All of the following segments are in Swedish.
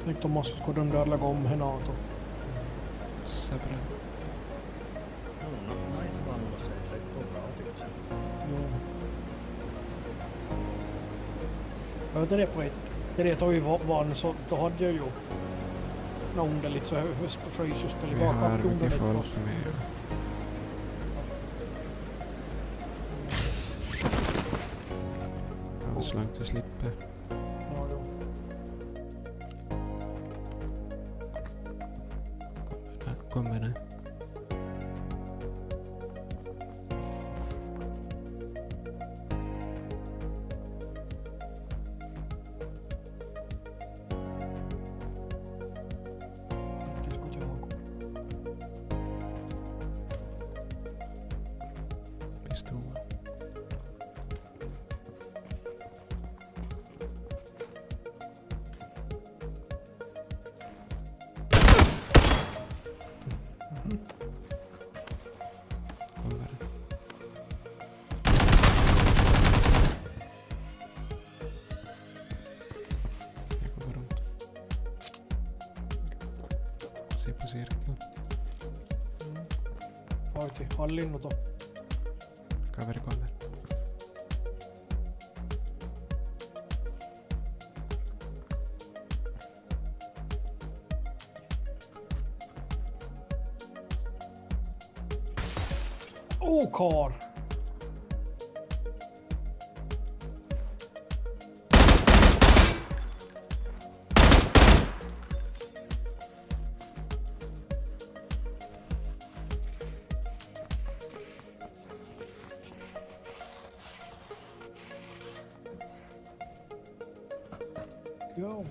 Nyt on måste de där lägga om henne auto. Säbra. No, naisvallossa ei se kova otitse. Joo. Jag vet det på ett. Det tog ju van så då hade jag ju något underligt så fröjs just spela Vi har bak mycket folk med. Ja, så långt du slipper. Ja, jo. Kommer det. Pistol. Kommer det. Jag går runt. Se på cirkeln. Oikein, hallinnut on. Kaveri kommer. Kar! Jo.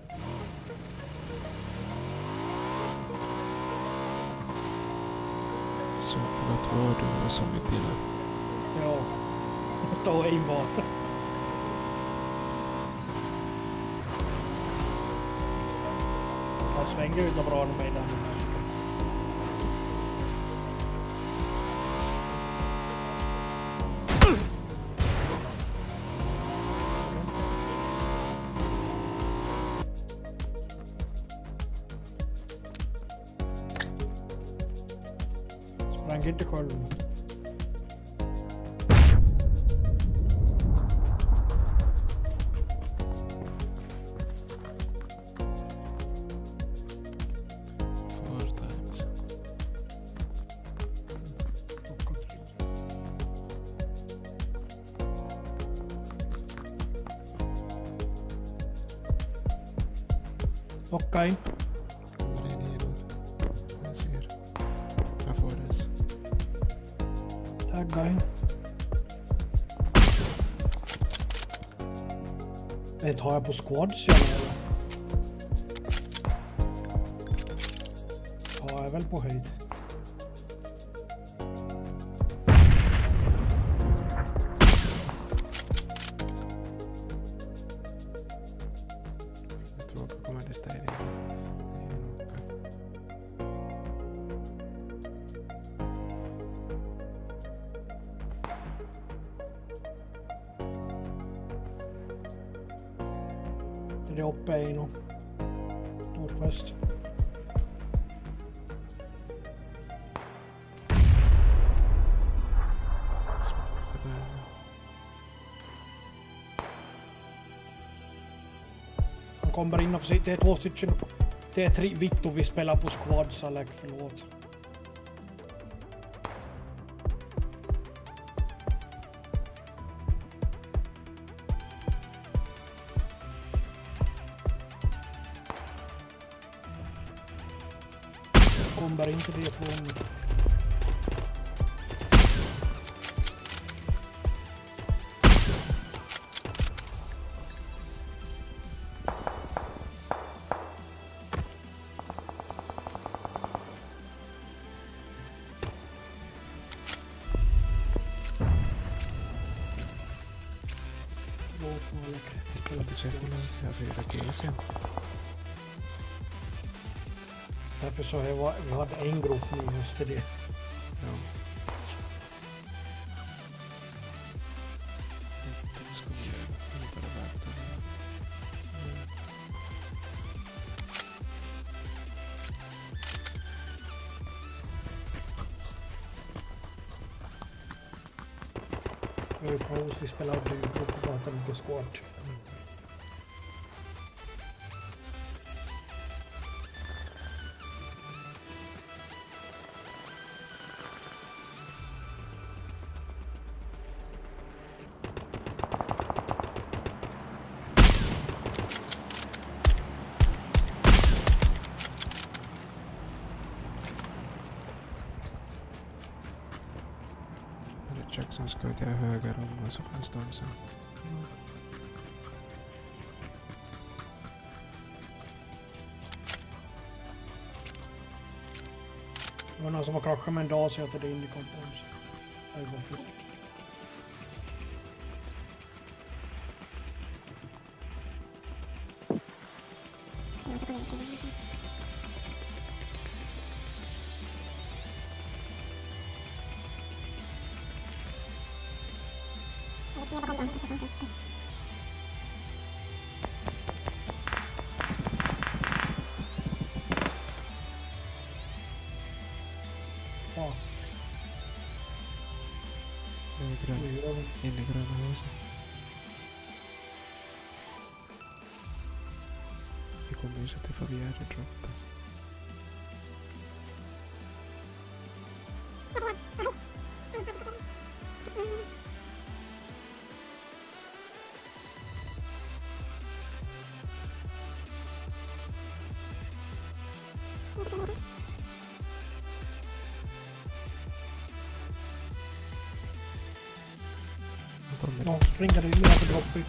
Så vad var du som i bilen? Joo. Tuo ei vaan. Jag svänger ut och bra med mig där. Sprang inte själv. Okej. Kommer det nedåt? Jag ser. Jag får det. Tagga in. Vet, har jag på squads jag eller? Ja, jag är väl på höjd. Jag tror att kommer det städa. Det är uppe i nu. Nordväst. Han kommer in och det är två stycken. Det är tre Vittu vi spelar på squads, Alec, förlåt. Kommer inte det från... Spelat sekunder. Jag fyra kills sen. Därför så vi hade en grupp nu just till det. Ja. Då ska vi bara vänta. Vi på vi spelar Duo på gatan på Squad. Jackson ska till höger om och så fanns de så. Det var någon som har kraschat med en dag så jag tog in i kompons. Det var flytt. Fuck. In i gröna huset. Vi kommer ju så till Favieri-droppen. Någon springer in på droppen.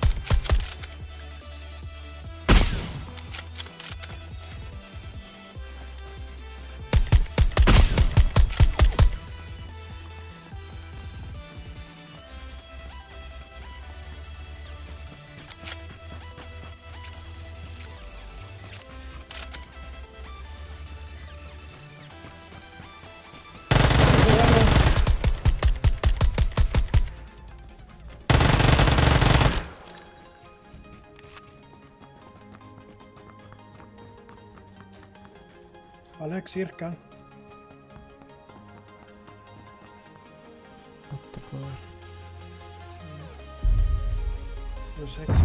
Alex, cirkeln. 8 kvar. Det är 60.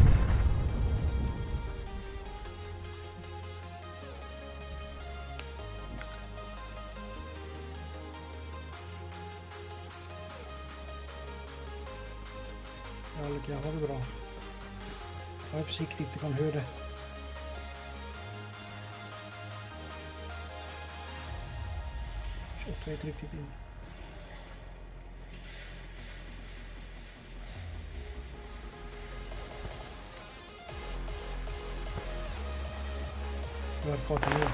Alex, jag har det bra. Var försiktigt, du kan höra det. Jag vet riktigt in. Var kort ner.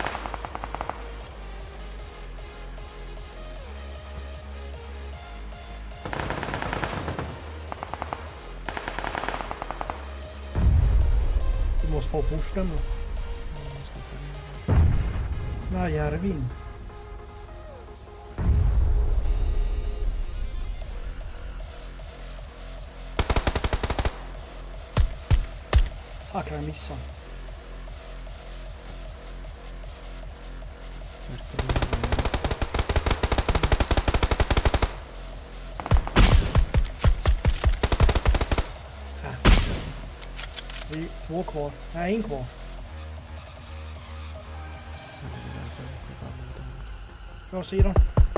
Du måste få push den då. Nej, Järvin. Tack, jag missade. Det är 2 kvar. Nej, 1 kvar. Bra sidan.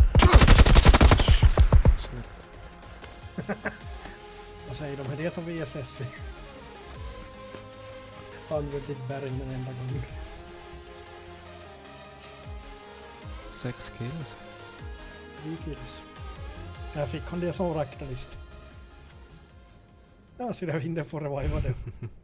Snyggt. Vad säger de? Är det som VSS? Använd ditt berg en enda gång. 6 kills. 3 kills. Där fick han det som räknades. Ja, så jag hinner få reviva det.